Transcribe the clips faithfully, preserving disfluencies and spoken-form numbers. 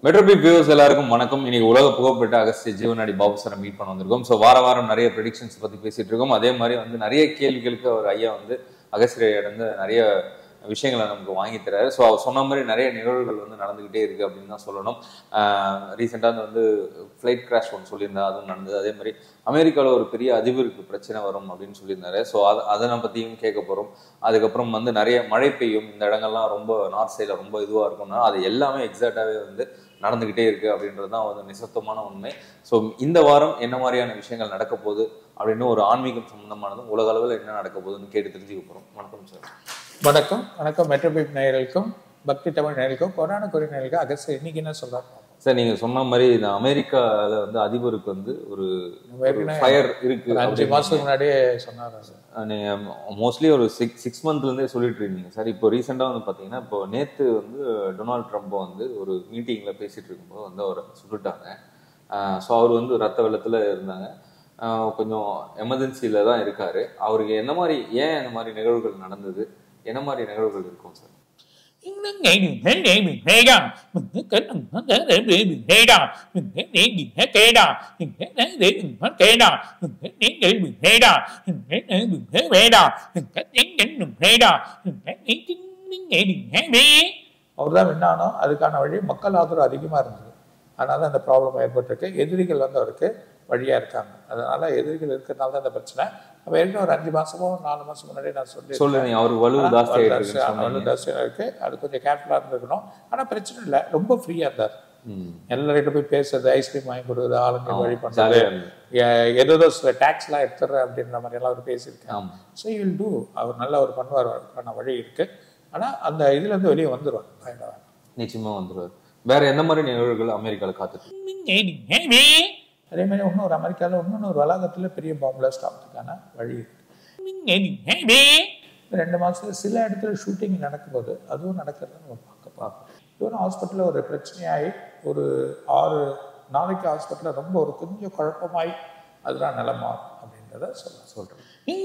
மெட்ரோபிக் viewers எல்லாருக்கும் வணக்கம். இன்னைக்கு உலக புகழ்பெற்ற அகஸ்திய ஜீவனாடி பாபு சாரை மீட் பண்ண வந்திருக்கோம். ஸோ வார வாரம் நிறைய ப்ரெடிக்ஷன்ஸ் பற்றி பேசிட்டு இருக்கோம். அதே மாதிரி வந்து நிறைய கேள்விகளுக்கு அவர் ஐயா வந்து அகஸ்தியர் வந்து நிறைய விஷயங்களை நமக்கு வாங்கி தராரு. ஸோ அவர் சொன்ன மாதிரி நிறைய நிகழ்வுகள் வந்து நடந்துகிட்டே இருக்கு அப்படின்னு தான் சொல்லணும். ரீசெண்டாக வந்து ஃப்ளைட் கிராஷ் ஒன்று சொல்லியிருந்தா அதுவும் நடந்தது. அதே மாதிரி அமெரிக்காவில் ஒரு பெரிய அதிபருக்கு பிரச்சனை வரும் அப்படின்னு சொல்லியிருந்தாரு. ஸோ அதை அதனை பற்றியும் கேட்க போகிறோம். அதுக்கப்புறம் வந்து நிறைய மழை பெய்யும், இந்த இடங்கள்லாம் ரொம்ப நார்த் சைடில் ரொம்ப இதுவாக இருக்கும்னா அது எல்லாமே எக்ஸாக்டாகவே வந்து நடந்துகிட்டே இருக்கு அப்படின்றது தான் வந்து நிசப்தமான உண்மை. ஸோ இந்த வாரம் என்ன மாதிரியான விஷயங்கள் நடக்க போகுது அப்படின்னு ஒரு ஆன்மீகம் சம்பந்தமானதும் உலக அளவில் என்ன நடக்க போகுதுன்னு கேட்டு தெரிஞ்சுக்க போகிறோம். வணக்கம் சார். வணக்கம் வணக்கம் மெட்ரோபிக் நேயர்களுக்கும் பக்தி தமிழ் நேயர்களுக்கும் கொரோனா குறி நேயர்களுக்கும் அகஸ்தியர் இன்னைக்கு என்ன சொல்றாங்க சார்? நீங்க சொன்ன மாதிரி இந்த அமெரிக்கால வந்து அதிபருக்கு வந்து ஒரு ஃபயர் இருக்கு, அஞ்சு மாசத்துக்கு முன்னாடியே சொன்னாரா சார்? நீங்க மோஸ்ட்லி ஒரு சிக்ஸ் சிக்ஸ் மந்த்ல இருந்தே சொல்லிட்டு இருந்தீங்க சார். இப்போ ரீசெண்டா வந்து பாத்தீங்கன்னா இப்போ நேத்து வந்து டொனால்ட் ட்ரம்ப் வந்து ஒரு மீட்டிங்ல பேசிட்டு இருக்கும்போது வந்து அவரை சுட்டுட்டாங்க. ஸோ அவர் வந்து ரத்த வெள்ளத்துல இருந்தாங்க, கொஞ்சம் எமர்ஜென்சியில தான் இருக்காரு. அவருக்கு என்ன மாதிரி ஏன் இந்த மாதிரி நிகழ்வுகள் நடந்தது, என்ன மாதிரி நிகழ்வுகள் இருக்கும் சார்? அவர்தான் வின்னானோ அதுக்கான வழி மக்கள் ஆதரவு அதிகமா இருந்தது. அதனால அந்த ப்ராப்ளம் ஏற்பட்டிருக்கு. எதிரிகள் வந்து அவருக்கு வழியா இருக்காங்க. அதனால எதிரிகள் இருக்கிறதுனால தான் இந்த பிரச்சனை. நம்ம ஏற்கனவே ஒரு அஞ்சு மாசமோ நாலு மாசம் முன்னாடி நான் சொல்லி சொல்லுங்க, அவருக்கு வலு ஜாஸ்தியா வலு ஜாஸ்தியா இருக்கு. அது கொஞ்சம் கேர்ஃபுல்லா இருந்திருக்கணும். ஆனா பிரச்சனை இல்லை, ரொம்ப ஃப்ரீயா இருந்தார். எல்லார்கிட்ட போய் பேசுறது, ஐஸ்கிரீம் வாங்கி கொடுக்குறது, ஆளுங்க வழி பண்றது, ஏதோ சில டேக்ஸ் எல்லாம் எடுத்துடுறேன் அப்படின்ற மாதிரி எல்லாம் அவர் பேசியிருக்கேன். ஸோ யூ வில் டூ, அவர் நல்லா ஒரு பண்ணுவார், அவருக்கான வழி இருக்கு. ஆனா அந்த இதுல இருந்து வெளியே வந்துருவார், பயணம் நிச்சயமா வந்துருவார். வேற எந்த மாதிரி நிகழ்வுகள் அமெரிக்காவில் காத்துட்டு? அதே மாதிரி இன்னொரு அமெரிக்காவில் இன்னொன்று ஒரு வளாகத்தில் பெரிய பாம்பு பிளாஸ்ட் ஆகிறதுக்கான வழி இருக்கு. ரெண்டு மாதத்துல சில இடத்துல ஷூட்டிங் நடக்கும்போது அதுவும் நடக்கிறத நம்ம பார்க்க பார்ப்போம். இவரும் ஹாஸ்பிட்டலில் ஒரு பிரச்சனையாகி ஒரு ஆறு நாளைக்கு ஹாஸ்பிட்டலில் ரொம்ப ஒரு கொஞ்சம் குழப்பமாய் அதுதான் நிலமா அப்படின்றத சொல்ல சொல்கிறேன்.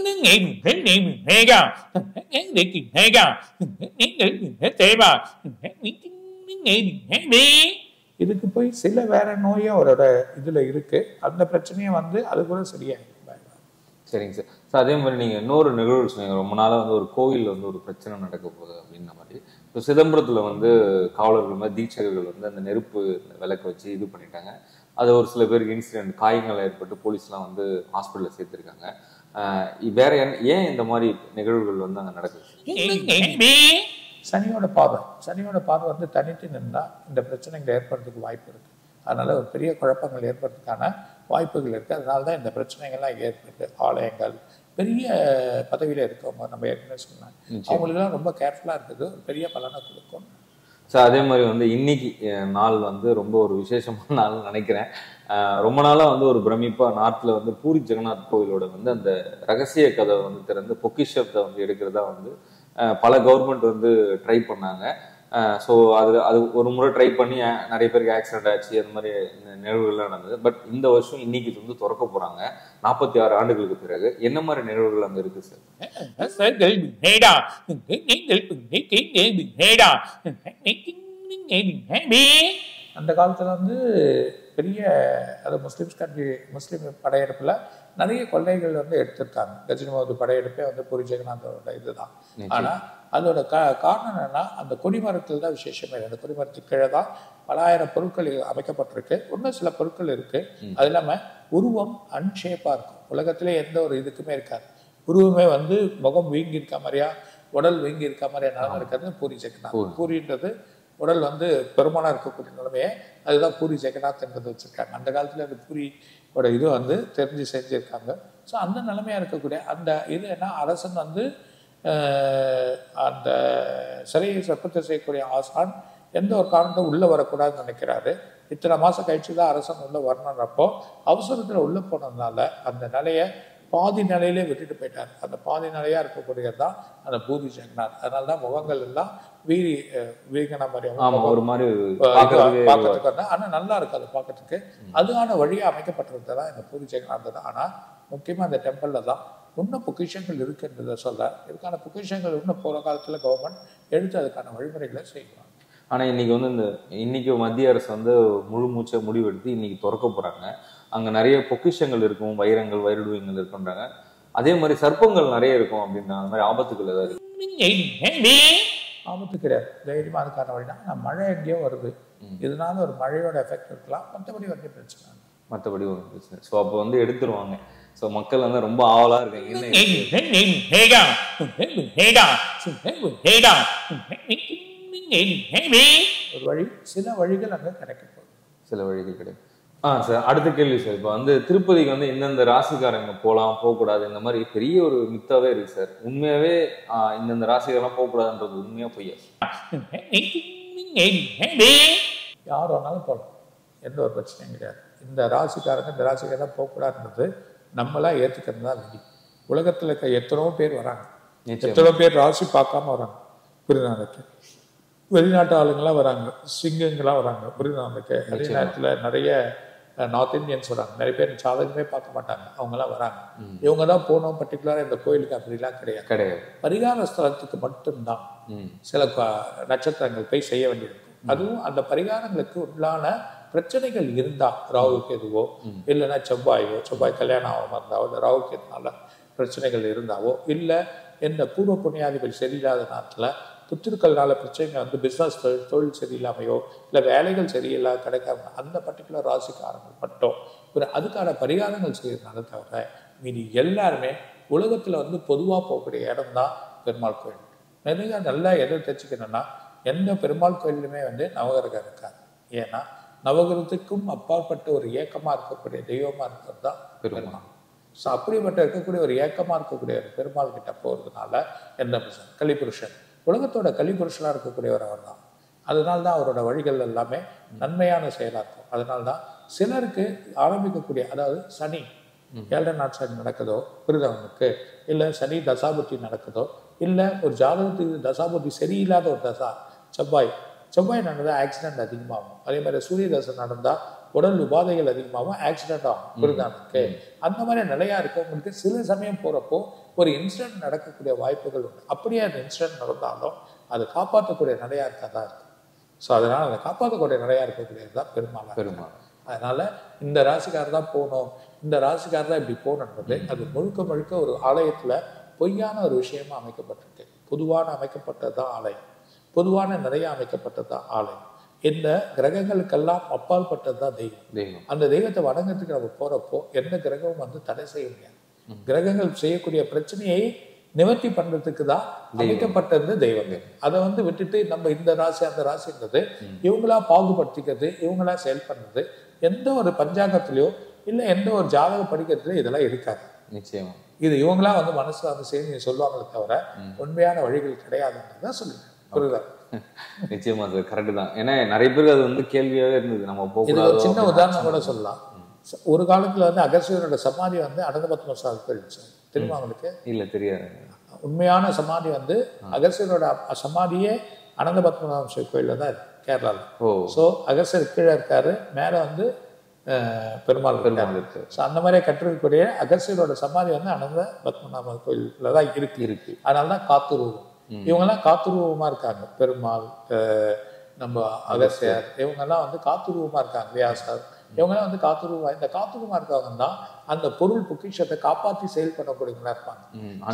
இதுக்கு போய் சில வேற நோயும் அவரோட இதுல இருக்கு. அந்த பிரச்சனையும் வந்து அது கூட சரியாயிருக்கு. சரிங்க சார். சார் அதே மாதிரி நீங்க இன்னொரு நிகழ்வு சொன்னீங்க, ரொம்ப நாளா வந்து ஒரு கோவில்ல வந்து ஒரு பிரச்சனை நடக்க போகுது அப்படின்ற மாதிரி. இப்போ சிதம்பரத்துல வந்து காவலர்கள் மாதிரி தீட்சகர்கள் வந்து அந்த நெருப்பு விளக்க வச்சு இது பண்ணிட்டாங்க. அது ஒரு சில பேருக்கு இன்சிடென்ட் காயங்கள் ஏற்பட்டு போலீஸ்லாம் வந்து ஹாஸ்பிட்டலில் சேர்த்துருக்காங்க. வேற ஏன் இந்த மாதிரி நிகழ்வுகள் வந்து அங்கே நடக்குது? சனியோட பார்வை சனியோட பார்வை வந்து தனித்து நின்றா இந்த பிரச்சனைகள் ஏற்படுறதுக்கு வாய்ப்பு இருக்கு. அதனால ஒரு பெரிய குழப்பங்கள் ஏற்படுறதுக்கான வாய்ப்புகள் இருக்கு. அதனால தான் இந்த பிரச்சனைகள்லாம் ஏற்பட்டு ஆலயங்கள் பெரிய பதவியில இருக்கவங்க நம்ம ஏற்கனவே சொன்னாங்க, அவங்களுக்குலாம் ரொம்ப கேர்ஃபுல்லா இருக்குது, ஒரு பெரிய பலனை கொடுக்கும். சார் அதே மாதிரி வந்து இன்னைக்கு நாள் வந்து ரொம்ப ஒரு விசேஷமான நாள் நினைக்கிறேன். ரொம்ப நாளா வந்து ஒரு பிரமிப்பா நார்த்ல வந்து பூரி ஜெகநாத் கோவிலோட வந்து அந்த ரகசிய கதை வந்து திறந்து பொக்கிஷத்தை வந்து எடுக்கிறதா வந்து பல கவர்மெண்ட் வந்து ட்ரை பண்ணாங்க. ஸோ அது அது ஒரு முறை ட்ரை பண்ணி நிறைய பேருக்கு ஆக்சிடென்ட் ஆச்சு, அந்த மாதிரி நிகழ்வுகள்லாம் நடந்தது. பட் இந்த வருஷம் இன்னைக்கு வந்து திறக்க போறாங்க நாற்பத்தி ஆறு ஆண்டுகளுக்கு பிறகு. என்ன மாதிரி நிகழ்வுகள் அங்கே இருக்கு சார்? அந்த காலத்துல வந்து பெரிய அது முஸ்லிம்ஸ் கண்ட்ரி முஸ்லீம் படையெடுப்புல நிறைய கொள்ளைகள் வந்து எடுத்திருக்காங்க. கஜினிமாவது படையெடுப்பே வந்து பூரி ஜெகநாதோட இதுதான். ஆனா அதோட க காரணம் என்னன்னா அந்த கொடிமரத்தில் தான் விசேஷமே. அந்த கொடிமரத்துக்கு கீழே தான் பலாயிரம் பொருட்கள் அமைக்கப்பட்டிருக்கு. இன்னும் சில பொருட்கள் இருக்கு. அது இல்லாம உருவம் அன்ஷேப்பா இருக்கும். உலகத்திலே எந்த ஒரு இதுக்குமே இருக்காது. உருவமே வந்து முகம் வீங்கி இருக்க மாதிரியா, உடல் வீங்கி இருக்க மாதிரியா நிலைமை இருக்கிறது பூரி ஜெகநாத். பூரின்றது உடல் வந்து பெருமானா இருக்கக்கூடிய நிலைமையை அதுதான் பூரி ஜெகநாத் என்பது வச்சிருக்காங்க. அந்த காலத்துல அந்த பூரியோட இது வந்து தெரிஞ்சு செஞ்சிருக்காங்க. ஸோ அந்த நிலைமையா இருக்கக்கூடிய அந்த இது என்ன, அரசன் வந்து அந்த சிறையை சப்பத்தை செய்யக்கூடிய ஆசான் எந்த ஒரு காரணத்தை உள்ள வரக்கூடாதுன்னு நினைக்கிறாரு. இத்தனை மாசம் கழிச்சு தான் அரசன் உள்ள வரணுன்றப்போ அவசரத்துல உள்ள போனதுனால அந்த நிலையை பாதி நிலையிலே விட்டுட்டு போயிட்டார். அந்த பாதி நிலையா இருக்கக்கூடியது தான் அந்த பூரி ஜெகநாத். அதனால தான் முகங்கள் எல்லாம் வீரி வீகன மாதிரி ஒரு மாதிரி பார்க்கறதுக்கு வந்து ஆனா நல்லா இருக்கு அதை பார்க்கறதுக்கு. அதுக்கான வழியா அமைக்கப்பட்டிருந்தது தான் இந்த பூரி ஜெகநாத் தான். ஆனா முக்கியமா அந்த டெம்பிள்ல தான் இன்னும் பொக்கிஷங்கள் இருக்குன்றதை சொல்ல. இதுக்கான பொக்கிஷங்கள் இன்னும் போகிற காலத்தில் கவர்மெண்ட் எடுத்து அதுக்கான வழிமுறைகளை செய்வாங்க. ஆனா இன்னைக்கு வந்து இந்த இன்னைக்கு மத்திய அரசு வந்து முழு மூச்சை முடிவெடுத்து இன்னைக்கு திறக்க போறாங்க. அங்க நிறைய பொக்கிஷங்கள் இருக்கும், வைரங்கள் வைரடுவங்கள் இருக்குன்றாங்க. அதே மாதிரி சர்ப்பங்கள் நிறைய இருக்கும் அப்படின்ற அந்த மாதிரி ஆபத்துகள் ஏதாவது இருக்கு? ஆபத்து கிடையாது, தைரியமா அதுக்கான வழினா மழை எங்கேயோ வருது, இதனால ஒரு மழையோட எஃபெக்ட் இருக்கலாம், மற்றபடி வந்து பிரச்சனை மற்றபடி ஒரு பிரச்சனை. ஸோ அப்போ வந்து எடுத்துருவாங்க. ஸோ மக்கள் வந்து ரொம்ப ஆவலா இருக்காங்க. ஒரு வழி, சில வழிகள் அங்கே கிடைக்க போகுது, சில வழிகள் கிடைக்கும். ஆ சார், அடுத்த கேள்வி சார். இப்போ வந்து திருப்பதிக்கு வந்து இந்தந்த ராசிக்காரங்க போகலாம் போகக்கூடாது இந்த மாதிரி பெரிய ஒரு மித்தாவே இருக்கு சார். உண்மையாவே இந்தந்த ராசிக்காரெல்லாம் போகக்கூடாதுன்றது உண்மையா பொய்யா? யார் வேணாலும் போகலாம், எந்த ஒரு பிரச்சனையும் கிடையாது. இந்த ராசிக்காரங்க இந்த ராசிக்காரெல்லாம் போகக்கூடாதுன்றது நம்மளாம் ஏற்றுக்கிறது தான் விதி. உலகத்தில் இருக்க எத்தனோ பேர் வராங்க, எத்தனோ பேர் ராசி பார்க்காம வராங்க புரியுதாங்க. வெளிநாட்டு ஆளுங்களாம் வராங்க, சிங்கங்களாம் வராங்க புரியுதாங்க. அதே நேரத்தில் நிறைய நார்த் இந்தியன்ஸ் வராங்க, நிறைய பேர் சாதகமே பார்க்க மாட்டாங்க, அவங்கெல்லாம் வராங்க. இவங்க தான் போனோம் பர்டிகுலராக இந்த கோயிலுக்கு அப்படிலாம் கிடையாது கிடையாது பரிகார ஸ்தலத்துக்கு மட்டும்தான் சில நட்சத்திரங்கள் போய் செய்ய வேண்டியிருக்கும். அதுவும் அந்த பரிகாரங்களுக்கு உள்ளான பிரச்சனைகள் இருந்தா, ராகுக்கு எதுவோ இல்லைன்னா செவ்வாயோ, செவ்வாய் கல்யாணம் ஆகாம இருந்தாவோ, இல்லை ராகுக்கு எதுனால பிரச்சனைகள் இருந்தாவோ, இல்லை எந்த பூர்வ புண்ணியாதிபதி சரியில்லாத நேரத்தில் புத்திருக்கள்னால பிரச்சனைகள் வந்து பிஸ்னஸ் தொழில் தொழில் சரியில்லாமையோ, இல்லை வேலைகள் சரியில்லாத கிடைக்காம அந்த பர்டிகுலர் ராசிக்காரங்கள் மட்டும் ஒரு அதுக்கான பரிகாரங்கள் செய்யறதுனால தவிர மீதி எல்லாருமே உலகத்தில் வந்து பொதுவாக போகக்கூடிய இடம் தான் பெருமாள் கோயில். நிறைய நல்லா எதை தெரிஞ்சுக்கணும்னா, எந்த பெருமாள் கோயிலுமே வந்து நவகிரகம் இருக்காது. ஏன்னா நவகிரகத்துக்கும் அப்பாற்பட்ட ஒரு ஏக்கமாக இருக்கக்கூடிய தெய்வமாக இருக்கிறது தான் பெருமாள். ஸோ அப்படிப்பட்ட இருக்கக்கூடிய ஒரு ஏக்கமாக இருக்கக்கூடிய ஒரு பெருமாள் கிட்ட போகிறதுனால எந்த பிரச்சனை, கலிபுருஷன் உலகத்தோட கலிபுருஷனாக இருக்கக்கூடியவர் அவர் தான். அதனால தான் அவரோட வழிகள் எல்லாமே நன்மையான செயலாக இருக்கும். அதனால தான் சிலருக்கு ஆரம்பிக்கக்கூடிய, அதாவது சனி ஏழரை நாட் சனி நடக்குதோ புரிதவனுக்கு, இல்லை சனி தசாபுத்தி நடக்குதோ, இல்லை ஒரு ஜாதகத்துக்கு தசாபுத்தி சரியில்லாத ஒரு தசா, செவ்வாய் செவ்வாய் நடந்தால் ஆக்சிடென்ட் அதிகமாகும். அதே மாதிரி சூரிய தசை நடந்தால் உடல் உபாதைகள் அதிகமாகவும் ஆக்சிடென்ட் ஆகும் புரிதானுக்கு. அந்த மாதிரி நிலையா இருக்கவங்களுக்கு சில சமயம் போகிறப்போ ஒரு இன்சிடென்ட் நடக்கக்கூடிய வாய்ப்புகள் உண்டு. அப்படியே அந்த இன்சிடென்ட் நடந்தாலும் அதை காப்பாற்றக்கூடிய நிலையா இருக்கதான் இருக்கு. ஸோ அதனால் அதை காப்பாற்றக்கூடிய நிலையா இருக்கக்கூடியது தான் பெருமாள் பெருமாள் அதனால இந்த ராசிக்காரர் தான் போகணும், இந்த ராசிக்காரர் தான் இப்படி போகணுன்றது அது முழுக்க முழுக்க ஒரு ஆலயத்தில் பொய்யான ஒரு விஷயமா அமைக்கப்பட்டிருக்கு. பொதுவான அமைக்கப்பட்டது தான் ஆலயம், பொதுவான நிறைய அமைக்கப்பட்டது தான் ஆலயம். இந்த கிரகங்களுக்கெல்லாம் அப்பால் பட்டது தான் தெய்வம். தெய்வம் அந்த தெய்வத்தை வணங்கத்துக்கு நம்ம போறப்போ எந்த கிரகமும் வந்து தடை செய்ய முடியாது. கிரகங்கள் செய்யக்கூடிய பிரச்சனையை நிவர்த்தி பண்றதுக்கு தான் அமைக்கப்பட்டது தெய்வம். அதை வந்து விட்டுட்டு நம்ம இந்த ராசி அந்த ராசின்றது இவங்களா பாகுபடுத்திக்கிறது, இவங்களா செயல் பண்றது எந்த ஒரு பஞ்சாங்கத்திலயோ இல்லை எந்த ஒரு ஜாதகம் படிக்கிறதுல இதெல்லாம் இருக்காது. நிச்சயமா இது இவங்களா வந்து மனசுல வந்து சேர்ந்து சொல்லுவாங்களே தவிர உண்மையான வழிகள் கிடையாதுன்றதான் சொல்லுங்க. புரியுதா? நிச்சயமா சார், கரெக்ட் தான். ஏன்னா நிறைய பேருக்கு அது வந்து கேள்வியாவே இருந்தது. நம்ம போகக்கூடாது. ஒரு சின்ன உதாரணம் கூட சொல்லலாம். ஒரு காலத்துல வந்து அகஸ்தியரோட சமாதி வந்து அனந்தபத்ம சுவாமி போயிடுச்சு, தெரியுமா உங்களுக்கு? இல்ல, தெரியாது. உண்மையான சமாதி வந்து அகஸ்தியரோட சமாதியே அனந்தபத்மநாப சுவாமி கோயில்ல தான் இருக்கு, கேரளாவில். ஸோ அகஸ்தியர் கீழே இருக்காரு, மேலே வந்து பெருமாள் பெருமாள் இருக்கு. ஸோ அந்த மாதிரியே கட்டிருக்கக்கூடிய அகஸ்தியரோட சமாதி வந்து அனந்த பத்மநாப கோயில்ல தான் இருக்கு இருக்கு அதனால தான் காத்துருவம். இவங்கெல்லாம் காத்துருவமா இருக்காங்க. பெருமாள், நம்ம அகஸ்தியர், இவங்கெல்லாம் வந்து காத்துருவமா இருக்காங்க. வியாசர், இவங்கெல்லாம் வந்து காத்துருவா. இந்த காத்துருவமா இருக்கவங்க தான் அந்த பொருள் பொக்கிஷத்தை காப்பாற்றி செயல் பண்ணக்கூடியவங்களா இருப்பாங்க.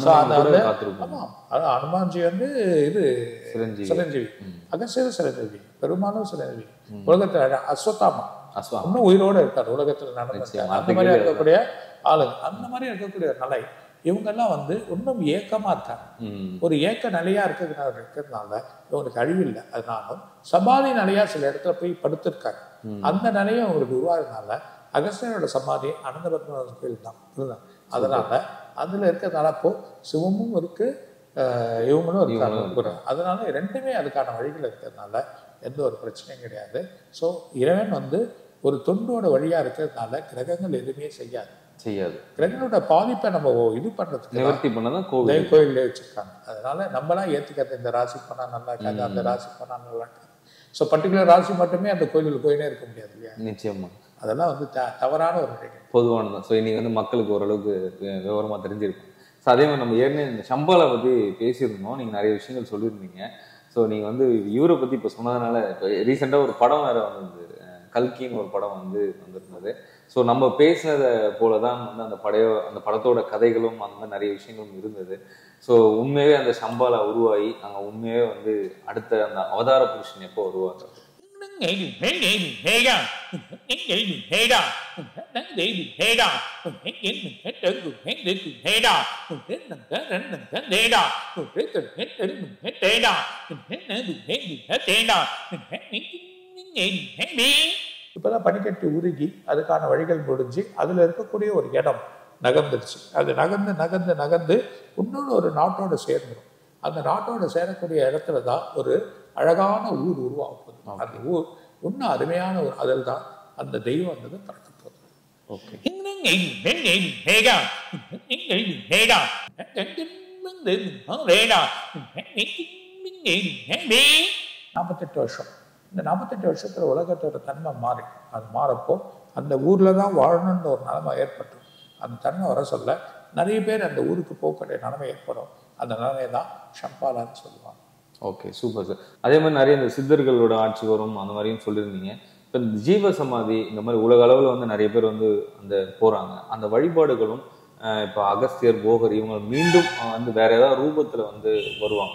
ஆமா, அனுமான்ஜி வந்து இது சிரஞ்சீவி, அகஸ்தியர் சிரஞ்சீவி, பெருமாளும் சிரஞ்சீவி. உலகத்துல அஸ்வத்தாமா இன்னும் உயிரோடு இருக்காரு, உலகத்துல நடந்திருக்காரு. அந்த மாதிரி இருக்கக்கூடிய ஆளுங்க, அந்த மாதிரி இருக்கக்கூடிய நிலை இவங்கெல்லாம் வந்து இன்னும் ஏக்கமா இருக்காங்க. ஒரு ஏக்க நிலையா இருக்கிறதுனால இருக்கிறதுனால இவங்களுக்கு அழிவில்லை. அதனாலும் சமாதி நிலையா சில இடத்துல போய் படுத்திருக்காங்க. அந்த நிலையை அவங்களுக்கு உருவாகிறதுனால அகஸ்தியரோட சமாதி அனந்த பத்மநாப கோயில் தான். அதனால அதுல இருக்கிறதுனால அப்போ சிவமும் இருக்கு, இவங்களும் இருக்காங்க. அதனால ரெண்டுமே அதுக்கான வழிகள் இருக்கிறதுனால எந்த ஒரு பிரச்சனையும் கிடையாது. ஸோ இறைவன் வந்து ஒரு தொண்டோட வழியா இருக்கிறதுனால கிரகங்கள் எதுவுமே செய்யாது செய்யாது கிரகங்களோட பாதிப்பை நம்ம இது பண்றதுக்கு நிவர்த்தி பண்ணதான் கோவில் கோயிலே வச்சிருக்காங்க. அதனால நம்மளாம் ஏத்துக்கிறது, இந்த ராசி பண்ணா நல்லா இருக்காது, அந்த ராசி பண்ணா நல்லா இருக்காது. ஸோ பர்டிகுலர் ராசி மட்டுமே அந்த கோயிலுக்கு போயினே இருக்க முடியாது இல்லையா? நிச்சயமா அதெல்லாம் வந்து த தவறான ஒரு நிலைகள் பொதுவானதான். ஸோ இன்னைக்கு வந்து மக்களுக்கு ஓரளவுக்கு விவரமா தெரிஞ்சிருக்கும். ஸோ அதே மாதிரி நம்ம ஏற்கனவே இந்த சம்பளை பற்றி பேசியிருந்தோம், நீங்கள் நிறைய விஷயங்கள் சொல்லியிருந்தீங்க. ஸோ நீங்கள் வந்து இவரை பற்றி இப்போ சொன்னதுனால இப்போ ரீசெண்டாக ஒரு படம் வேறு வந்தது, கல்கின்னு ஒரு படம் வந்து வந்திருந்தது. ஸோ நம்ம பேசினதை போல தான் வந்து அந்த படையோ அந்த படத்தோட கதைகளும் அந்த மாதிரி நிறைய விஷயங்களும் இருந்தது. ஸோ உண்மையாகவே அந்த சம்பாலா உருவாகி அங்கே உண்மையாகவே வந்து அடுத்த அந்த அவதார புருஷன் எப்போ வருவாங்க? இப்பதான் பனிக்கட்டி உருகி அதுக்கான வழிகள் முடிஞ்சு அதுல இருக்கக்கூடிய ஒரு இடம் நகர்ந்துருச்சு. அது நகர்ந்து நகர்ந்து நகர்ந்து இன்னொன்று ஒரு நாட்டோட சேர்ந்துடும். அந்த நாட்டோட சேரக்கூடிய இடத்துல தான் ஒரு அழகான ஊர் உருவாகும். அந்த ஊர் இன்னும் அருமையான ஒரு அதில் தான் அந்த தெய்வம் வந்தது பிறக்க போகுது. ஓகே. நாற்பத்தெட்டு வருஷம் இந்த நாற்பத்தெட்டு வருஷத்துல உலகத்தோட தன்மை மாறி அது மாறப்போ அந்த ஊர்ல தான் வாழணும்னு ஒரு நிலைமை ஏற்பட்டுரும். அந்த தன்மை வர சொல்ல நிறைய பேர் அந்த ஊருக்கு போகக்கூடிய நிலைமை ஏற்படும். அந்த நிலைமை தான் சம்பாலான்னு சொல்லுவாங்க. Okay, super sir. அதே மாதிரி நிறைய இந்த சித்தர்களோட ஆட்சி வரும் அந்த மாதிரியும் சொல்லியிருந்தீங்க. இப்போ இந்த ஜீவ சமாதி இந்த மாதிரி உலக அளவில் வந்து நிறைய பேர் வந்து அந்த போகிறாங்க. அந்த வழிபாடுகளும் இப்போ அகஸ்தியர், போகர் இவங்க மீண்டும் வந்து வேற ஏதாவது ரூபத்தில் வந்து வருவாங்க.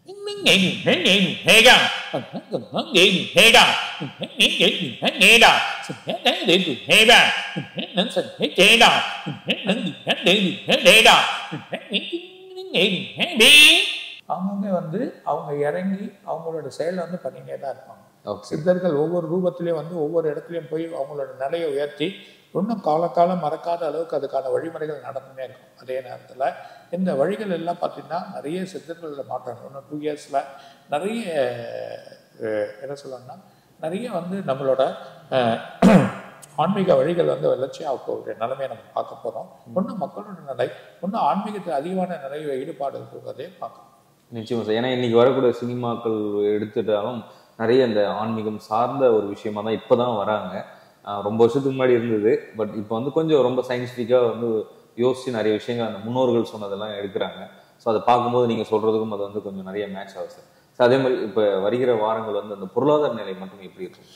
அவங்கவுங்க வந்து அவங்க இறங்கி அவங்களோட செயலை வந்து பண்ணிட்டே தான் இருப்பாங்க. சித்தர்கள் ஒவ்வொரு ரூபத்திலையும் வந்து ஒவ்வொரு இடத்துலையும் போய் அவங்களோட நிலையை உயர்த்தி இன்னும் காலக்காலம் மறக்காத அளவுக்கு அதுக்கான வழிமுறைகள் நடந்துனே இருக்கும். அதே நேரத்தில் இந்த வழிகள் எல்லாம் பார்த்தீங்கன்னா நிறைய சித்தர்களில் மாற்றம். இன்னும் டூ இயர்ஸில் நிறைய என்ன சொல்லணும்னா நிறைய வந்து நம்மளோட ஆன்மீக வழிகள் வந்து வளர்ச்சியாக போகிற நிலைமையை நம்ம பார்க்க போகிறோம். இன்னும் மக்களோட நிலை இன்னும் ஆன்மீகத்தில் அதிகமான நிறைய ஈடுபாடு இருக்கிறதே பார்க்கணும். நிச்சயமா சார். ஏன்னா இன்னைக்கு வரக்கூடிய சினிமாக்கள் எடுத்துட்டாலும் நிறைய இந்த ஆன்மீகம் சார்ந்த ஒரு விஷயமா தான் இப்போ தான் வராங்க. ரொம்ப வருஷத்துக்கு முன்னாடி இருந்தது, பட் இப்போ வந்து கொஞ்சம் ரொம்ப சயின்டிஃபிக்காக வந்து யோசித்து நிறைய விஷயங்கள் அந்த முன்னோர்கள் சொன்னதெல்லாம் எடுக்கிறாங்க. ஸோ அதை பார்க்கும்போது நீங்கள் சொல்கிறதுக்கும் அது வந்து கொஞ்சம் நிறைய மேட்ச் ஆகுது சார். ஸோ அதே மாதிரி இப்போ வருகிற வாரங்கள் வந்து அந்த பொருளாதார நிலை மட்டும் எப்படி இருக்கும்?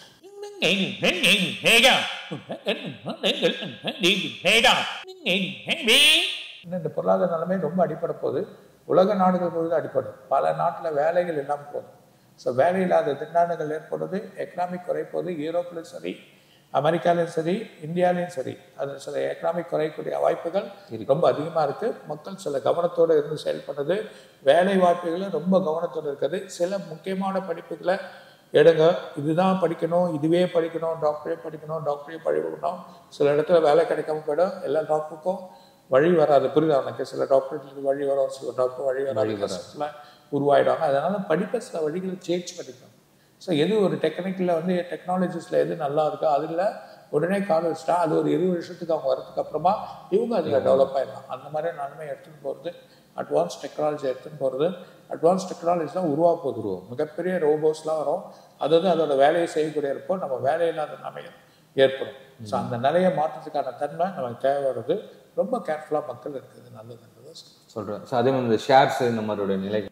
இந்த பொருளாதார நிலைமை ரொம்ப அடிப்படை போகுது. உலக நாடுகள் பொழுது அடிப்படும். பல நாட்டில் வேலைகள் இல்லாமல் போகுது. ஸோ வேலை இல்லாத திண்டாண்டுகள் ஏற்படுது, எக்கனாமிக் குறைப்போது. யூரோப்லையும் சரி, அமெரிக்காலையும் சரி, இந்தியாலையும் சரி, அது சில எக்கனாமிக் குறையக்கூடிய வாய்ப்புகள் ரொம்ப அதிகமாக இருக்குது. மக்கள் சில கவனத்தோடு இருந்து செயல்படுறது, வேலை வாய்ப்புகளும் ரொம்ப கவனத்தோடு இருக்குது. சில முக்கியமான படிப்புகளை எடுங்க, இதுதான் படிக்கணும், இதுவே படிக்கணும், டாக்டரே படிக்கணும், டாக்டரே படிக்கணும். சில இடத்துல வேலை கிடைக்காம போயிடும். எல்லா டாக்டருக்கும் வழி வராது. புரியுது அவனுக்கு. சில டாக்டருக்கு வழி வரும், சில டாக்டர் வழி வராது, கஷ்டத்தில் உருவாயிடுவாங்க. அதனால் படிப்பை சில வழிகளை சேஞ்ச் பண்ணிக்கணும். ஸோ எது ஒரு டெக்னிக்கில் வந்து டெக்னாலஜிஸில் எது நல்லா இருக்கோ அதில் உடனே கால் வச்சுட்டா அது ஒரு இருபது வருஷத்துக்கு அவங்க வரதுக்கு அப்புறமா இவங்க அதில் டெவலப் ஆகிடலாம். அந்த மாதிரி நன்மை எடுத்துகிட்டு போகிறது, அட்வான்ஸ் டெக்னாலஜி எடுத்துகிட்டு போகிறது. அட்வான்ஸ் டெக்னாலஜி தான் உருவா போகுது. மிகப்பெரிய ரோபோஸ்லாம் வரும். அதாவது அதோட வேலையை செய்யக்கூடிய இருப்போ நம்ம வேலையில்லாத நிலைமை ஏற்படும். ஸோ அந்த நிலையை மாற்றத்துக்கான தன்மை நமக்கு தேவைப்படுறது. ரொம்ப கேர்ஃபுல்லாக மக்கள் இருக்குது, நல்லதுன்றதை சொல்கிறேன். ஸோ அதே மாதிரி இந்த ஷேர்ஸ் இந்த மாதிரியோட நிலை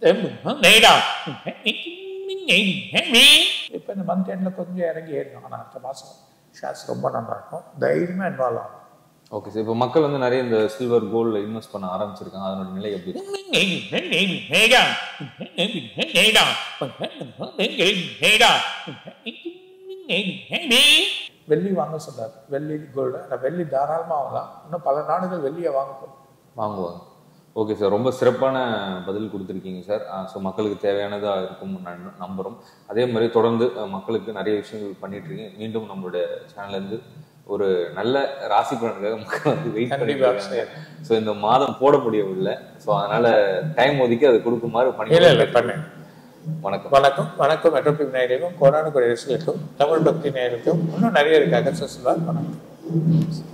இப்போ இந்த மந்த் எண்டில் கொஞ்சம் இறங்கி ஏறிடும். ஆனால் அடுத்த மாதம் ஷேர்ஸ் ரொம்ப நல்லா இருக்கும். தைரியமாக இன்வால்வ் ஆகும். Okay sir. இப்போ மக்கள் வந்து நிறைய இந்த சில்வர் கோல்டில் இன்வெஸ்ட் பண்ண ஆரம்பிச்சிருக்காங்க. அதனோட நிலை எப்படி? வெள்ளி வாங்க சொல்றாரு. வெள்ளி கோல்டு வெள்ளி தாராளமாக வாங்கலாம். இன்னும் பல நாடுகள் வெள்ளியை வாங்க வாங்குவாங்க. ஓகே சார், ரொம்ப சிறப்பான பதில் கொடுத்துருக்கீங்க சார். ஸோ மக்களுக்கு தேவையானதாக இருக்கும் நான் நம்புகிறோம். அதே மாதிரி தொடர்ந்து மக்களுக்கு நிறைய விஷயங்கள் பண்ணிட்டு இருக்கீங்க. மீண்டும் நம்மளுடைய சேனல்லேருந்து ஒரு நல்ல ராசி பலனுக்காக மக்கள் வந்து வெயிட் பண்ணிருக்காங்க. ஸோ இந்த மாதம் போட முடியவில்லை. ஸோ அதனால டைம் ஒதுக்கி அதை கொடுக்குமாறு பண்ணி வணக்கம் வணக்கம் வணக்கம் மெட்ரோபி நேயர்களுக்கும் கோடானு கோடி ரசிகர்களுக்கும் தமிழ் பக்தி நேயர்களுக்கும் இன்னும் நிறைய இருக்காக வணக்கம்.